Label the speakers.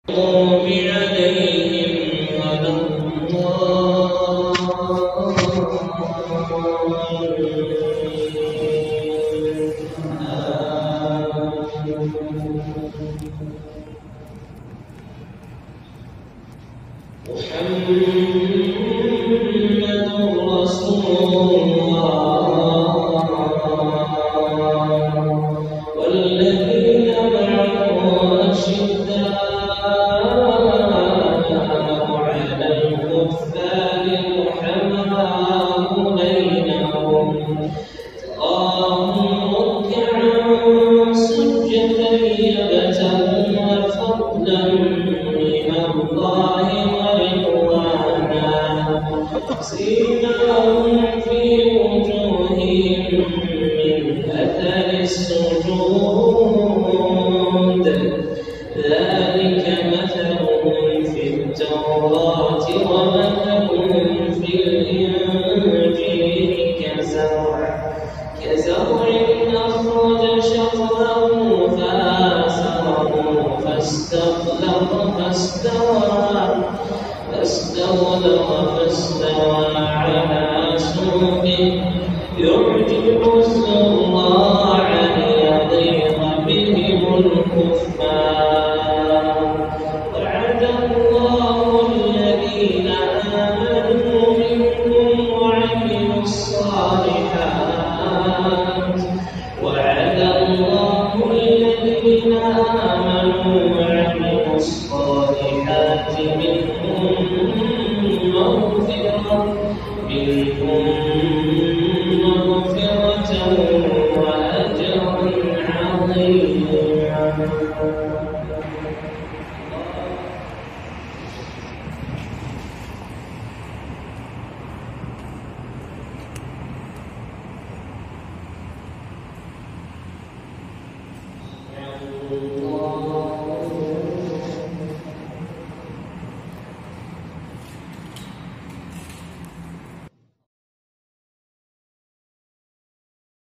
Speaker 1: المغضوب عليهم ولا محمد رسول الله والذين معه أشداء على الكفار رحماء بينهم تراهم ركعا سجدا يبتغون فضلا من الله ورضوانا سيماهم في وجوههم من أثر السجود ذلك مثلهم في التوراة ومثلهم في الإنجيل كزرع أخرج شطأه فآزره فاستوى على سوقه يعجب الزراع ليغيظ بهم الكفار وعد الله الذين آمنوا منكم وعملوا الصالحات منهم مغفرة وأجرا عظيما.